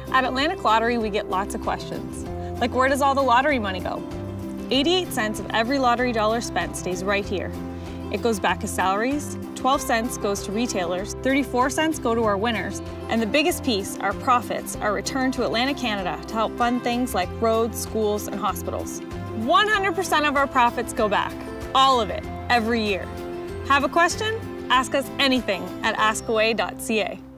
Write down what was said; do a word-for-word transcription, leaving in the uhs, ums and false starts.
At Atlantic Lottery, we get lots of questions, like where does all the lottery money go? eighty-eight cents of every lottery dollar spent stays right here. It goes back as salaries, twelve cents goes to retailers, thirty-four cents go to our winners, and the biggest piece, our profits, are returned to Atlantic Canada to help fund things like roads, schools, and hospitals. one hundred percent of our profits go back, all of it, every year. Have a question? Ask us anything at ask away dot c a.